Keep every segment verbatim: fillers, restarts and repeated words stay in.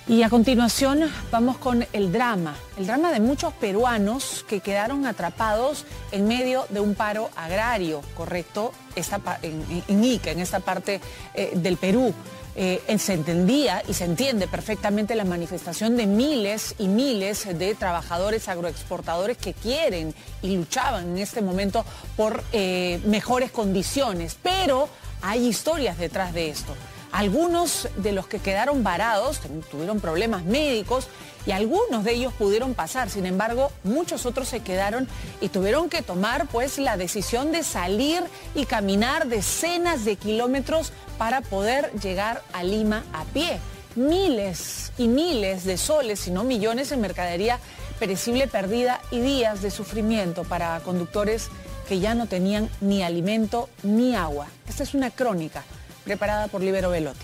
Y a continuación vamos con el drama, el drama de muchos peruanos que quedaron atrapados en medio de un paro agrario, correcto, esta, en, en Ica, en esta parte eh, del Perú. Eh, se entendía y se entiende perfectamente la manifestación de miles y miles de trabajadores agroexportadores que quieren y luchaban en este momento por eh, mejores condiciones, pero hay historias detrás de esto. Algunos de los que quedaron varados tuvieron problemas médicos y algunos de ellos pudieron pasar. Sin embargo, muchos otros se quedaron y tuvieron que tomar pues la decisión de salir y caminar decenas de kilómetros para poder llegar a Lima a pie. Miles y miles de soles, si no millones, en mercadería perecible perdida y días de sufrimiento para conductores que ya no tenían ni alimento ni agua. Esta es una crónica preparada por Libero Velotti.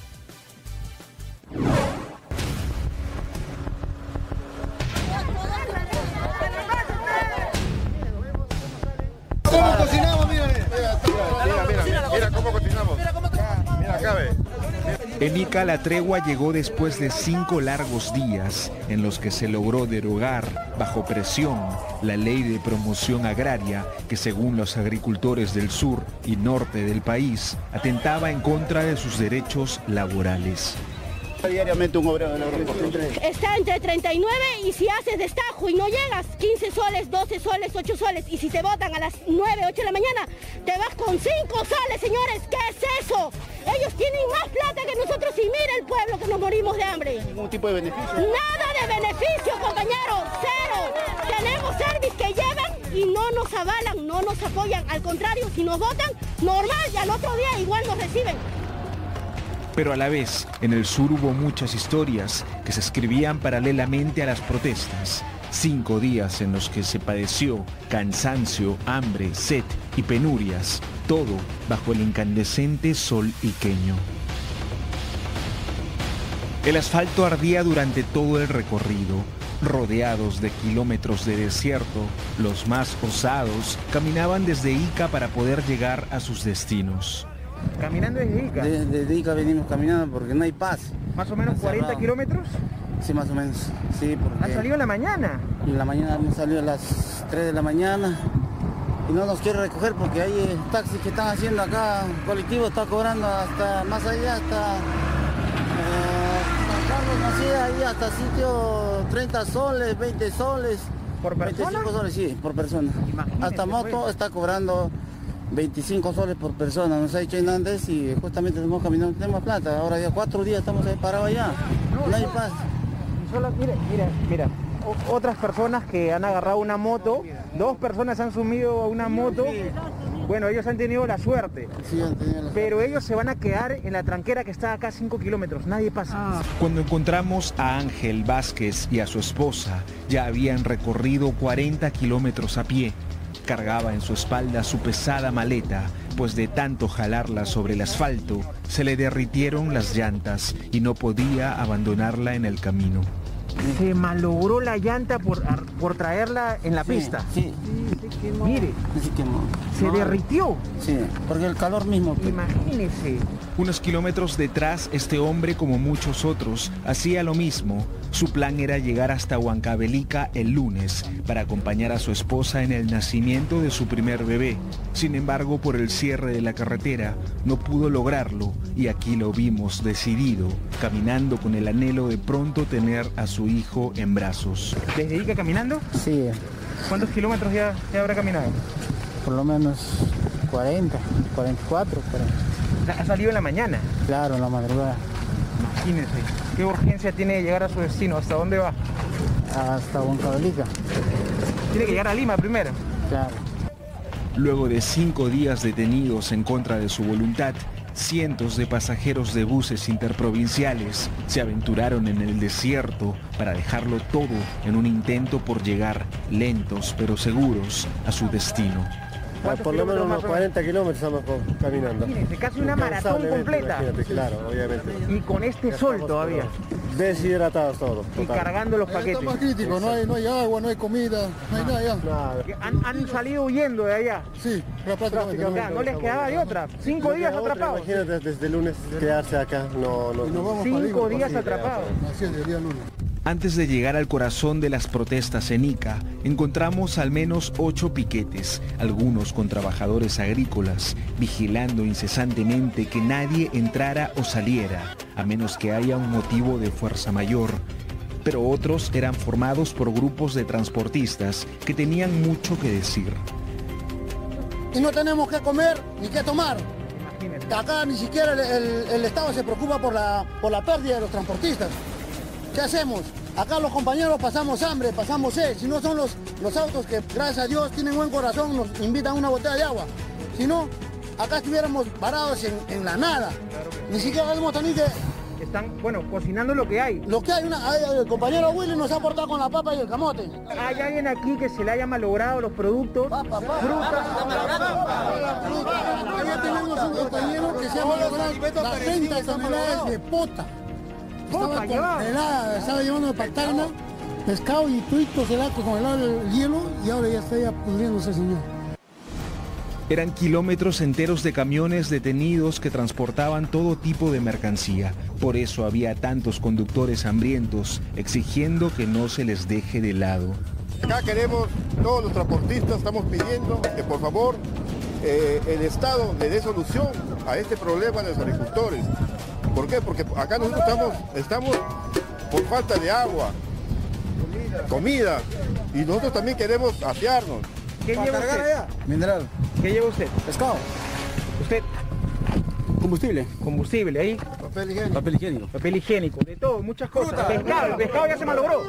¿Cómo cocinamos? Mira, mira, mira, mira, mira cómo cocinamos. Mira, acá ve. En Ica la tregua llegó después de cinco largos días en los que se logró derogar, bajo presión, la ley de promoción agraria que, según los agricultores del sur y norte del país, atentaba en contra de sus derechos laborales. Diariamente un obrero del agroexportador está entre treinta y nueve y si haces destajo y no llegas, quince soles, doce soles, ocho soles, y si te botan a las nueve, ocho de la mañana, te vas con cinco soles, señores. ¿Qué es eso? Ellos tienen más plata que nosotros y mira el pueblo que nos morimos de hambre. ¿Ningún tipo de beneficio? Nada de beneficio, compañeros, cero. Tenemos service que llegan y no nos avalan, no nos apoyan. Al contrario, si nos votan, normal, y al otro día igual nos reciben. Pero a la vez, en el sur hubo muchas historias que se escribían paralelamente a las protestas. Cinco días en los que se padeció cansancio, hambre, sed y penurias, todo bajo el incandescente sol iqueño. El asfalto ardía durante todo el recorrido. Rodeados de kilómetros de desierto, los más osados caminaban desde Ica para poder llegar a sus destinos. ¿Caminando desde Ica? Desde de Ica venimos caminando porque no hay paz. ¿Más o menos cuarenta kilómetros? Sí, más o menos. Sí, porque... ¿Han salido en la mañana? En la mañana hemos salido a las tres de la mañana y no nos quiere recoger porque hay eh, taxis que están haciendo acá, colectivo está cobrando hasta más allá, hasta eh, San Carlos Nacida, ahí hasta sitio treinta soles, veinte soles. ¿Por persona? veinticinco soles, sí, por persona. Imagínese, hasta moto pues. Está cobrando veinticinco soles por persona, nos ha dicho Hernández y justamente estamos caminando, tenemos plata, ahora ya cuatro días estamos ahí parados allá, no, no hay paz. Solo, mira, mira, mira, o, otras personas que han agarrado una moto, dos personas han subido a una moto, bueno, ellos han tenido la suerte, sí, han tenido la pero suerte. ellos se van a quedar en la tranquera que está acá a cinco kilómetros, nadie pasa. Ah. Cuando encontramos a Ángel Vázquez y a su esposa, ya habían recorrido cuarenta kilómetros a pie. Cargaba en su espalda su pesada maleta, pues de tanto jalarla sobre el asfalto, se le derritieron las llantas y no podía abandonarla en el camino. Se malogró la llanta por, por traerla en la Sí, pista. Sí, Sí, se quemó. Mire, se quemó. se No, derritió. Sí, porque el calor mismo. pues. Imagínese. Unos kilómetros detrás, este hombre, como muchos otros, hacía lo mismo. Su plan era llegar hasta Huancavelica el lunes para acompañar a su esposa en el nacimiento de su primer bebé. Sin embargo, por el cierre de la carretera, no pudo lograrlo y aquí lo vimos decidido, caminando con el anhelo de pronto tener a su hijo en brazos. ¿Desde Ica caminando? Sí, ¿Cuántos kilómetros ya, ya habrá caminado? por lo menos cuarenta, cuarenta y cuatro, cuarenta. Ha salido en la mañana. Claro, en la madrugada. Imagínense, ¿qué urgencia tiene de llegar a su destino? ¿Hasta dónde va? Hasta Huancavelica. Tiene que llegar a Lima primero. Claro. Luego de cinco días detenidos en contra de su voluntad, cientos de pasajeros de buses interprovinciales se aventuraron en el desierto para dejarlo todo en un intento por llegar lentos pero seguros a su destino. Ah, por lo menos unos cuarenta kilómetros estamos caminando. Imagínense, casi una maratón completa. Claro, obviamente. Y con este sol todavía. Deshidratados todos. Y cargando los paquetes. Está más crítico, no hay, no hay agua, no hay comida, no hay nada ya. Nada. ¿Han, han salido huyendo de allá? Sí, prácticamente. O sea, no les quedaba de otra. Cinco días atrapados. Imagínate desde el lunes quedarse acá. No, no. Y nos vamos Cinco para Lima, días para atrapados. Así es, el día lunes. Antes de llegar al corazón de las protestas en Ica, encontramos al menos ocho piquetes, algunos con trabajadores agrícolas, vigilando incesantemente que nadie entrara o saliera, a menos que haya un motivo de fuerza mayor. Pero otros eran formados por grupos de transportistas que tenían mucho que decir. Y no tenemos que comer ni que tomar. Acá ni siquiera el, el, el Estado se preocupa por la, por la pérdida de los transportistas. ¿Qué hacemos? Acá los compañeros pasamos hambre, pasamos sed. Si no son los, los autos que, gracias a Dios, tienen buen corazón, nos invitan una botella de agua. Si no, acá estuviéramos parados en, en la nada. Ni siquiera sabemos también que... Están, bueno, cocinando lo que hay. Lo que hay, una, el compañero Willy nos ha aportado con la papa y el camote. ¿Hay alguien aquí que se le haya malogrado los productos? Papa, papa. Frutas. Acá tenemos un compañero que se ha malogrado las treinta toneladas de pota. Estaba congelada, estaba llevando de Patagna, pescado y tuito se le ha congelado el hielo y ahora ya está ya pudriéndose, señor. Eran kilómetros enteros de camiones detenidos que transportaban todo tipo de mercancía. Por eso había tantos conductores hambrientos exigiendo que no se les deje de lado. Acá queremos, todos los transportistas estamos pidiendo que por favor eh, el Estado le dé solución a este problema de los agricultores. ¿Por qué? Porque acá nosotros estamos, estamos por falta de agua, comida, y nosotros también queremos asearnos. ¿Qué lleva usted? Allá? Mineral. ¿Qué lleva usted? Pescado. ¿Usted? Combustible. Combustible, ahí. Papel higiénico. Papel higiénico. Papel higiénico, de todo, muchas cosas. Pescado, el pescado ya se malogró.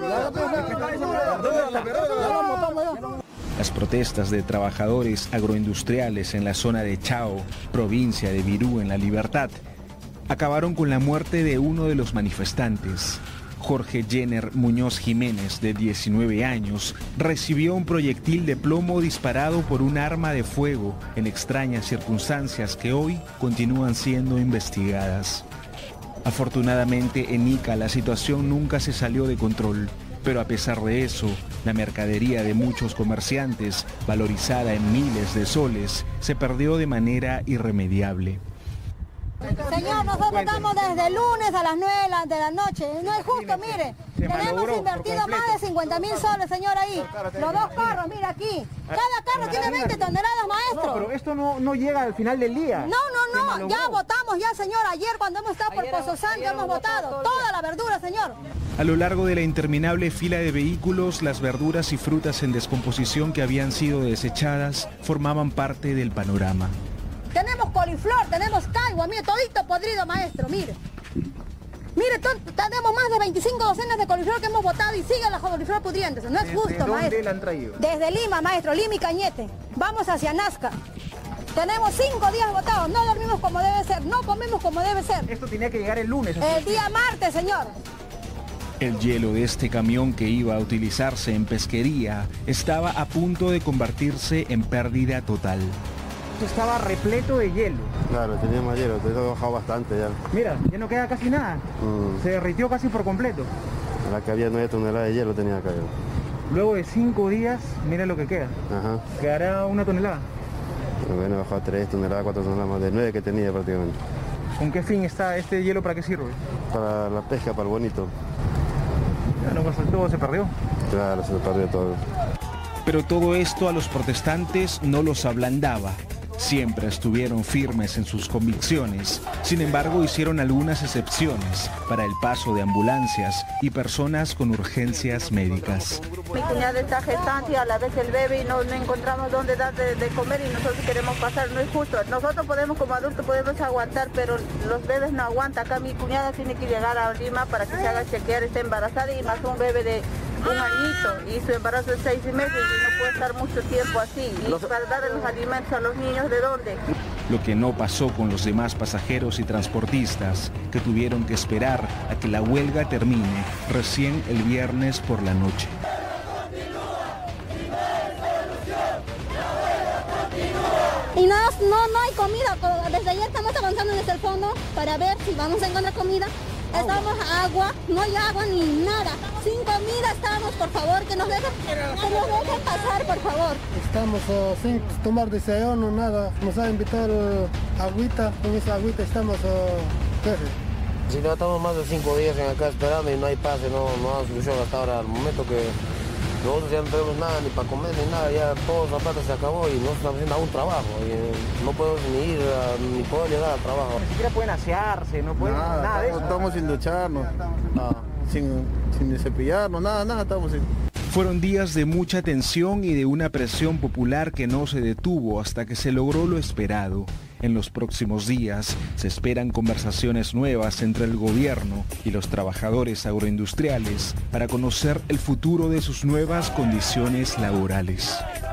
Las protestas de trabajadores agroindustriales en la zona de Chao, provincia de Virú, en La Libertad, acabaron con la muerte de uno de los manifestantes. Jorge Jenner Muñoz Jiménez, de diecinueve años, recibió un proyectil de plomo disparado por un arma de fuego en extrañas circunstancias que hoy continúan siendo investigadas. Afortunadamente en Ica la situación nunca se salió de control, pero a pesar de eso, la mercadería de muchos comerciantes, valorizada en miles de soles, se perdió de manera irremediable. Señor, nosotros estamos desde el lunes a las nueve de la noche. No es justo, mire. Tenemos invertido más de cincuenta mil soles, señor, ahí. Los dos carros, mira aquí. Cada carro tiene veinte toneladas, maestro. No, pero esto no, no llega al final del día. No, no, no. Ya votamos, ya, señor. Ayer cuando hemos estado por Pozo Santo hemos votado. Toda la verdura, señor. A lo largo de la interminable fila de vehículos, las verduras y frutas en descomposición que habían sido desechadas formaban parte del panorama. Tenemos coliflor, tenemos caigua, mire, todito podrido, maestro, mire. Mire, tenemos más de veinticinco docenas de coliflor que hemos botado y siguen las coliflor pudriéndose. No es justo, maestro. ¿Desde dónde la han traído? Desde Lima, maestro, Lima y Cañete. Vamos hacia Nazca. Tenemos cinco días botados, no dormimos como debe ser, no comemos como debe ser. Esto tenía que llegar el lunes. El día martes, señor. El hielo de este camión que iba a utilizarse en pesquería estaba a punto de convertirse en pérdida total. Estaba repleto de hielo. Claro, teníamos hielo, te he bajado bastante ya. Mira, ya no queda casi nada. Mm. Se derritió casi por completo. La que había nueve toneladas de hielo tenía acá. Luego de cinco días, mira lo que queda. Ajá. Quedará una tonelada. Bueno, he bajado tres toneladas, cuatro toneladas más de nueve que tenía prácticamente. ¿Con qué fin está este hielo? ¿Para qué sirve? Para la pesca, para el bonito. Ya no pasó, todo se perdió. Claro, se perdió todo. Pero todo esto a los protestantes no los ablandaba. Siempre estuvieron firmes en sus convicciones. Sin embargo, hicieron algunas excepciones para el paso de ambulancias y personas con urgencias médicas. Mi cuñada está gestante y a la vez el bebé y no, no encontramos dónde dar de, de comer y nosotros queremos pasar. No es justo. Nosotros podemos como adultos podemos aguantar, pero los bebés no aguantan. Acá mi cuñada tiene que llegar a Lima para que se haga chequear, está embarazada y más un bebé de un añito y su embarazo es seis meses y no puede estar mucho tiempo así. Y para dar los alimentos a los niños, ¿de dónde? Lo que no pasó con los demás pasajeros y transportistas, que tuvieron que esperar a que la huelga termine recién el viernes por la noche. no hay comida. Desde ayer estamos avanzando desde el fondo para ver si vamos a encontrar comida. Estamos agua, no hay agua ni nada. Sin comida estamos, por favor, que nos dejen, que nos dejen pasar, por favor. Estamos uh, sin tomar desayuno, nada. Nos ha invitado agüita, con esa agüita estamos uh, Si no, estamos más de cinco días en acá esperando y no hay pase, no, no hay solución hasta ahora. Al momento que nosotros ya no tenemos nada, ni para comer, ni nada, ya todo esa plata se acabó y nosotros estamos haciendo aún trabajo. Y no podemos ni ir, a, ni poder llegar al trabajo. Ni siquiera pueden asearse, no pueden nada, nada de eso. Estamos sin ducharnos, no, sin, sin cepillarnos, nada, nada, estamos sin... Fueron días de mucha tensión y de una presión popular que no se detuvo hasta que se logró lo esperado. En los próximos días se esperan conversaciones nuevas entre el gobierno y los trabajadores agroindustriales para conocer el futuro de sus nuevas condiciones laborales.